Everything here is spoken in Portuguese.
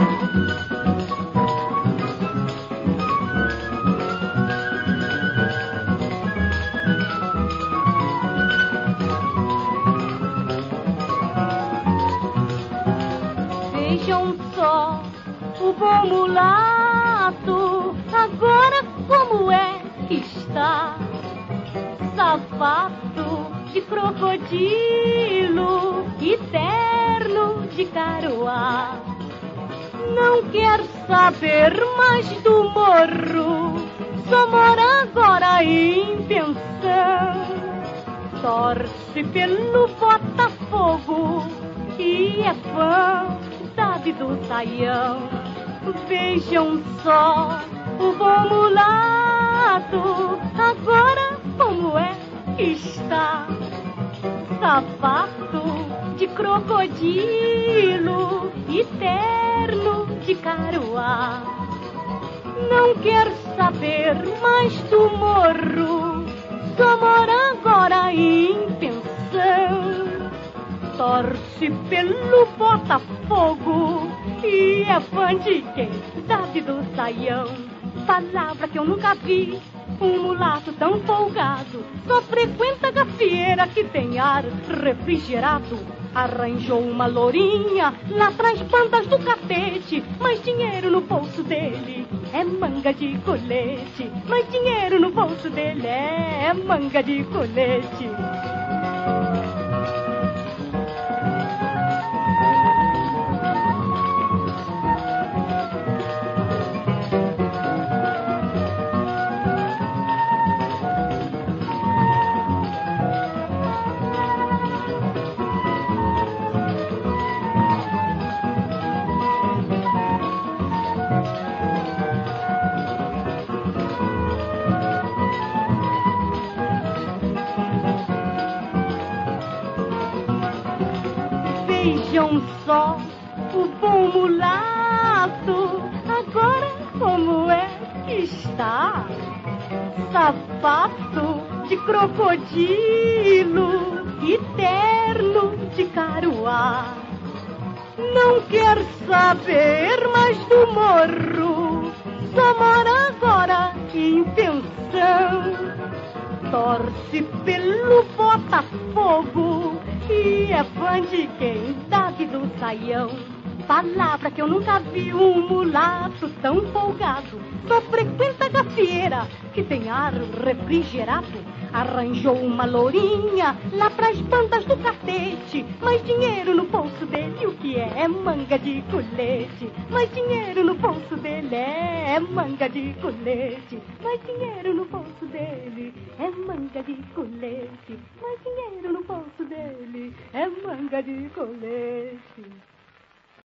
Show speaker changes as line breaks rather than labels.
Vejam só o bom mulato, agora como é que está? Sapato de crocodilo e terno de caroá. Não quer saber mais do morro, só mora agora em pensão. Torce pelo Botafogo e é fã do Saião. Vejam só o bom mulato, agora como é que está? Sapato de crocodilo e terno de caroá. Não quer saber mais do morro, só mora agora em pensão. Torce pelo Botafogo e é fã de quem? Davi do Saião. Palavra que eu nunca vi, um mulato tão folgado. Só frequenta gafieira que tem ar refrigerado. Arranjou uma lourinha lá tras bandas do catete, mas dinheiro no bolso dele é manga de colete. Mas dinheiro no bolso dele é manga de colete. Vejam só o bom mulato, agora como é que está? Sapato de crocodilo e terno de caroá. Não quer saber mais do morro, só mora agora em pensão. Torce pelo Botafogo e é fã de quem? Davi do Saião. Palavra que eu nunca vi, um mulato tão folgado. Só frequenta gafieira que tem ar refrigerado. Arranjou uma lourinha lá pras bandas do catete, mas dinheiro no bolso dele o que é? É manga de colete. Mas dinheiro no bolso dele é manga de colete. Mas dinheiro no bolso dele é manga de colete. Mas dinheiro no bolso dele é manga de colete.